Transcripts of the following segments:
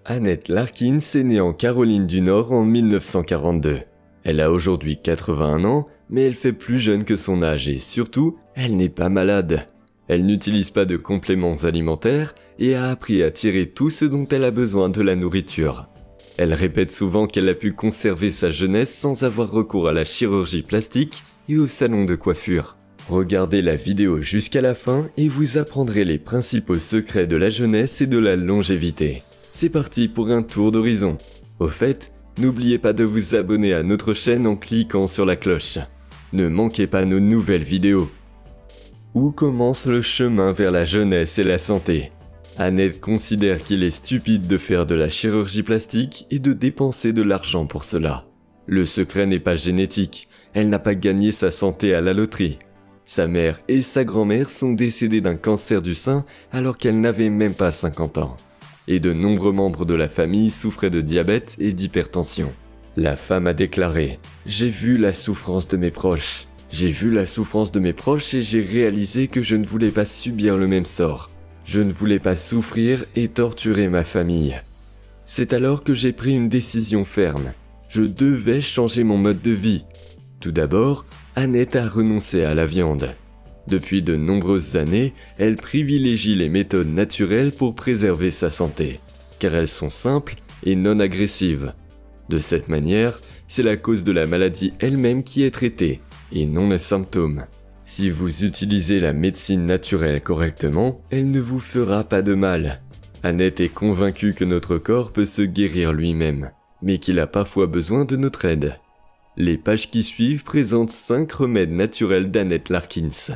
Annette Larkins est née en Caroline du Nord en 1942. Elle a aujourd'hui 81 ans, mais elle fait plus jeune que son âge et surtout, elle n'est pas malade. Elle n'utilise pas de compléments alimentaires et a appris à tirer tout ce dont elle a besoin de la nourriture. Elle répète souvent qu'elle a pu conserver sa jeunesse sans avoir recours à la chirurgie plastique et au salon de coiffure. Regardez la vidéo jusqu'à la fin et vous apprendrez les principaux secrets de la jeunesse et de la longévité. C'est parti pour un tour d'horizon. Au fait, n'oubliez pas de vous abonner à notre chaîne en cliquant sur la cloche. Ne manquez pas nos nouvelles vidéos. Où commence le chemin vers la jeunesse et la santé ? Annette considère qu'il est stupide de faire de la chirurgie plastique et de dépenser de l'argent pour cela. Le secret n'est pas génétique, elle n'a pas gagné sa santé à la loterie. Sa mère et sa grand-mère sont décédées d'un cancer du sein alors qu'elle n'avait même pas 50 ans. Et de nombreux membres de la famille souffraient de diabète et d'hypertension. La femme a déclaré « J'ai vu la souffrance de mes proches. J'ai vu la souffrance de mes proches et j'ai réalisé que je ne voulais pas subir le même sort. Je ne voulais pas souffrir et torturer ma famille. C'est alors que j'ai pris une décision ferme. Je devais changer mon mode de vie. Tout d'abord, Annette a renoncé à la viande. Depuis de nombreuses années, elle privilégie les méthodes naturelles pour préserver sa santé, car elles sont simples et non agressives. De cette manière, c'est la cause de la maladie elle-même qui est traitée, et non les symptômes. Si vous utilisez la médecine naturelle correctement, elle ne vous fera pas de mal. Annette est convaincue que notre corps peut se guérir lui-même, mais qu'il a parfois besoin de notre aide. Les pages qui suivent présentent 5 remèdes naturels d'Annette Larkins.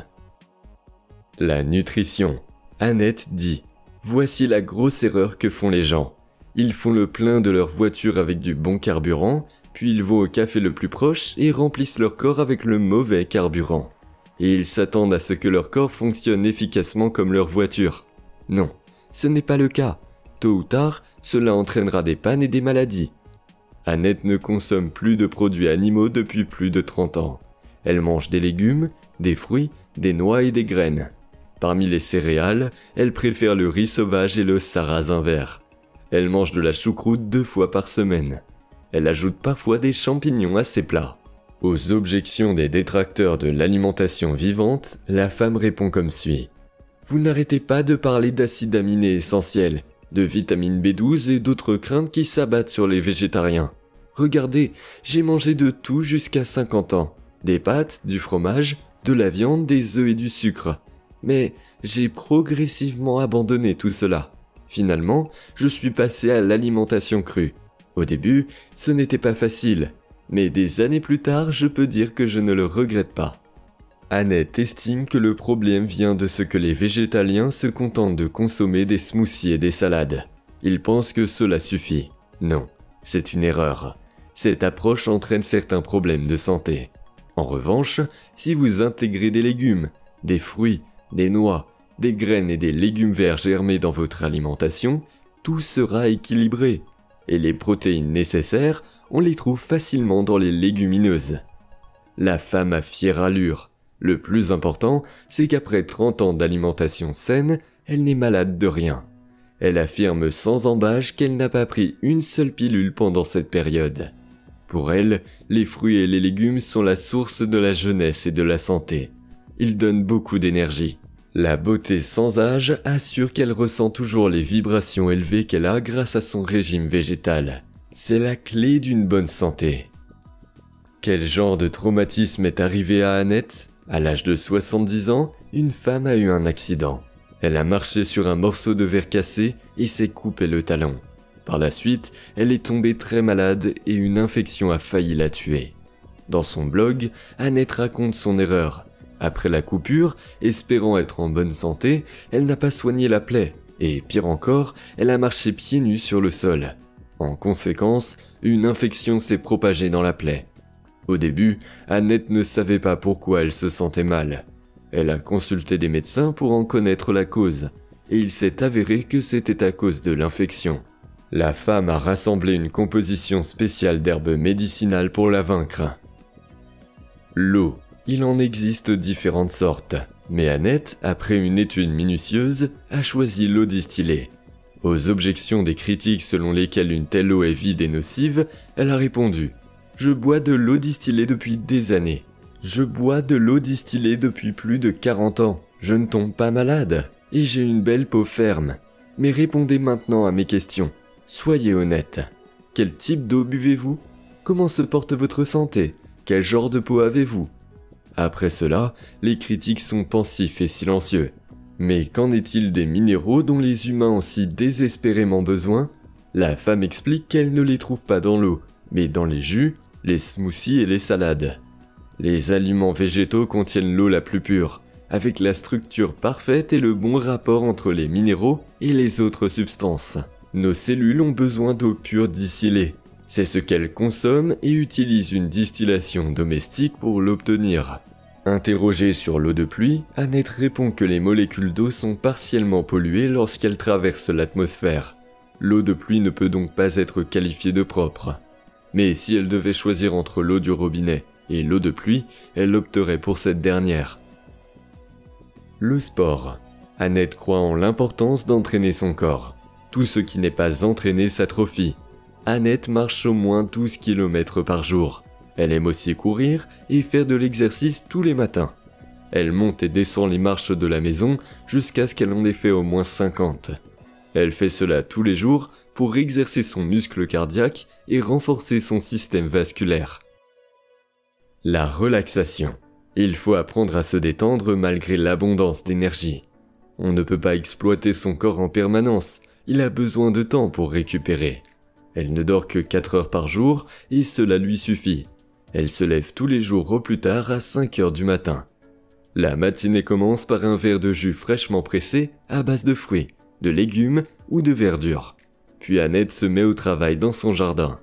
La nutrition. Annette dit « Voici la grosse erreur que font les gens. Ils font le plein de leur voiture avec du bon carburant, puis ils vont au café le plus proche et remplissent leur corps avec le mauvais carburant. Et ils s'attendent à ce que leur corps fonctionne efficacement comme leur voiture. Non, ce n'est pas le cas. Tôt ou tard, cela entraînera des pannes et des maladies. » Annette ne consomme plus de produits animaux depuis plus de 30 ans. Elle mange des légumes, des fruits, des noix et des graines. Parmi les céréales, elle préfère le riz sauvage et le sarrasin vert. Elle mange de la choucroute 2 fois par semaine. Elle ajoute parfois des champignons à ses plats. Aux objections des détracteurs de l'alimentation vivante, la femme répond comme suit. « Vous n'arrêtez pas de parler d'acides aminés essentiels, de vitamine B12 et d'autres craintes qui s'abattent sur les végétariens. Regardez, j'ai mangé de tout jusqu'à 50 ans. Des pâtes, du fromage, de la viande, des œufs et du sucre. Mais j'ai progressivement abandonné tout cela. Finalement, je suis passé à l'alimentation crue. Au début, ce n'était pas facile, mais des années plus tard, je peux dire que je ne le regrette pas. » Annette estime que le problème vient de ce que les végétaliens se contentent de consommer des smoothies et des salades. Ils pensent que cela suffit. Non, c'est une erreur. Cette approche entraîne certains problèmes de santé. En revanche, si vous intégrez des légumes, des fruits, des noix, des graines et des légumes verts germés dans votre alimentation, tout sera équilibré. Et les protéines nécessaires, on les trouve facilement dans les légumineuses. La femme a fière allure. Le plus important, c'est qu'après 30 ans d'alimentation saine, elle n'est malade de rien. Elle affirme sans embâche qu'elle n'a pas pris une seule pilule pendant cette période. Pour elle, les fruits et les légumes sont la source de la jeunesse et de la santé. Ils donnent beaucoup d'énergie. La beauté sans âge assure qu'elle ressent toujours les vibrations élevées qu'elle a grâce à son régime végétal. C'est la clé d'une bonne santé. Quel genre de traumatisme est arrivé à Annette ? À l'âge de 70 ans, une femme a eu un accident. Elle a marché sur un morceau de verre cassé et s'est coupé le talon. Par la suite, elle est tombée très malade et une infection a failli la tuer. Dans son blog, Annette raconte son erreur. Après la coupure, espérant être en bonne santé, elle n'a pas soigné la plaie et, pire encore, elle a marché pieds nus sur le sol. En conséquence, une infection s'est propagée dans la plaie. Au début, Annette ne savait pas pourquoi elle se sentait mal. Elle a consulté des médecins pour en connaître la cause, et il s'est avéré que c'était à cause de l'infection. La femme a rassemblé une composition spéciale d'herbes médicinales pour la vaincre. L'eau. Il en existe différentes sortes, mais Annette, après une étude minutieuse, a choisi l'eau distillée. Aux objections des critiques selon lesquelles une telle eau est vide et nocive, elle a répondu « Je bois de l'eau distillée depuis des années. Je bois de l'eau distillée depuis plus de 40 ans. Je ne tombe pas malade. Et j'ai une belle peau ferme. Mais répondez maintenant à mes questions. Soyez honnête. Quel type d'eau buvez-vous? Comment se porte votre santé? Quel genre de peau avez-vous » Après cela, les critiques sont pensifs et silencieux. Mais qu'en est-il des minéraux dont les humains ont si désespérément besoin? La femme explique qu'elle ne les trouve pas dans l'eau, mais dans les jus, les smoothies et les salades. Les aliments végétaux contiennent l'eau la plus pure, avec la structure parfaite et le bon rapport entre les minéraux et les autres substances. Nos cellules ont besoin d'eau pure distillée. C'est ce qu'elles consomment et utilisent une distillation domestique pour l'obtenir. Interrogée sur l'eau de pluie, Annette répond que les molécules d'eau sont partiellement polluées lorsqu'elles traversent l'atmosphère. L'eau de pluie ne peut donc pas être qualifiée de propre. Mais si elle devait choisir entre l'eau du robinet et l'eau de pluie, elle opterait pour cette dernière. Le sport. Annette croit en l'importance d'entraîner son corps. Tout ce qui n'est pas entraîné s'atrophie. Annette marche au moins 12 km par jour. Elle aime aussi courir et faire de l'exercice tous les matins. Elle monte et descend les marches de la maison jusqu'à ce qu'elle en ait fait au moins 50. Elle fait cela tous les jours pour exercer son muscle cardiaque et renforcer son système vasculaire. La relaxation. Il faut apprendre à se détendre malgré l'abondance d'énergie. On ne peut pas exploiter son corps en permanence, il a besoin de temps pour récupérer. Elle ne dort que 4 heures par jour et cela lui suffit. Elle se lève tous les jours au plus tard à 5 heures du matin. La matinée commence par un verre de jus fraîchement pressé à base de fruits, de légumes ou de verdure. Puis Annette se met au travail dans son jardin.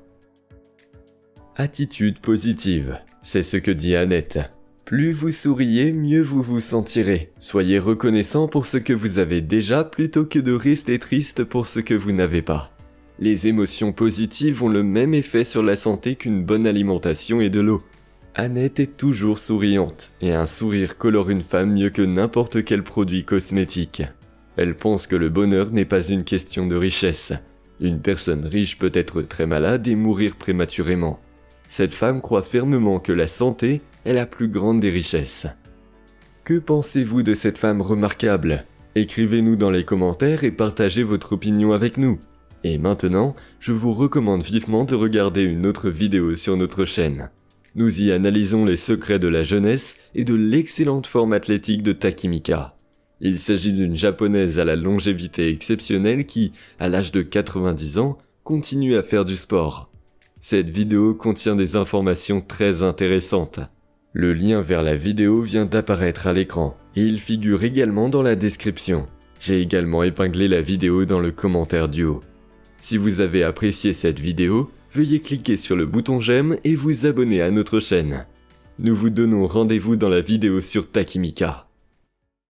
Attitude positive, c'est ce que dit Annette. Plus vous souriez, mieux vous vous sentirez. Soyez reconnaissant pour ce que vous avez déjà plutôt que de rester triste pour ce que vous n'avez pas. Les émotions positives ont le même effet sur la santé qu'une bonne alimentation et de l'eau. Annette est toujours souriante, et un sourire colore une femme mieux que n'importe quel produit cosmétique. Elle pense que le bonheur n'est pas une question de richesse. Une personne riche peut être très malade et mourir prématurément. Cette femme croit fermement que la santé est la plus grande des richesses. Que pensez-vous de cette femme remarquable? Écrivez-nous dans les commentaires et partagez votre opinion avec nous. Et maintenant, je vous recommande vivement de regarder une autre vidéo sur notre chaîne. Nous y analysons les secrets de la jeunesse et de l'excellente forme athlétique de Takimika. Il s'agit d'une japonaise à la longévité exceptionnelle qui, à l'âge de 90 ans, continue à faire du sport. Cette vidéo contient des informations très intéressantes. Le lien vers la vidéo vient d'apparaître à l'écran et il figure également dans la description. J'ai également épinglé la vidéo dans le commentaire du haut. Si vous avez apprécié cette vidéo, veuillez cliquer sur le bouton j'aime et vous abonner à notre chaîne. Nous vous donnons rendez-vous dans la vidéo sur Takimika.